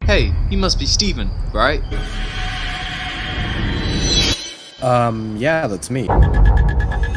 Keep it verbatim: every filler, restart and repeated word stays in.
Hey, you must be Steven, right? Um, yeah, that's me.